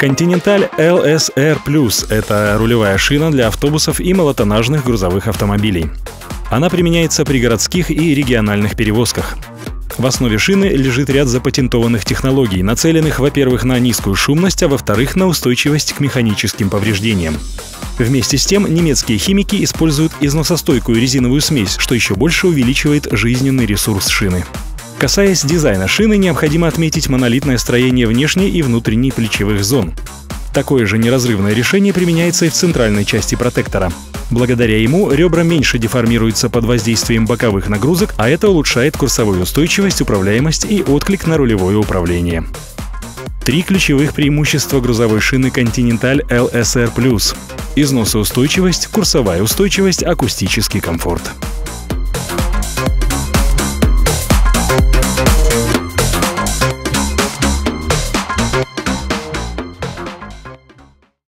Continental LSR Plus – это рулевая шина для автобусов и малотоннажных грузовых автомобилей. Она применяется при городских и региональных перевозках. В основе шины лежит ряд запатентованных технологий, нацеленных, во-первых, на низкую шумность, а во-вторых, на устойчивость к механическим повреждениям. Вместе с тем, немецкие химики используют износостойкую резиновую смесь, что еще больше увеличивает жизненный ресурс шины. Касаясь дизайна шины, необходимо отметить монолитное строение внешней и внутренней плечевых зон. Такое же неразрывное решение применяется и в центральной части протектора. Благодаря ему ребра меньше деформируются под воздействием боковых нагрузок, а это улучшает курсовую устойчивость, управляемость и отклик на рулевое управление. 3 ключевых преимущества грузовой шины Continental LSR Plus: износоустойчивость, курсовая устойчивость, акустический комфорт.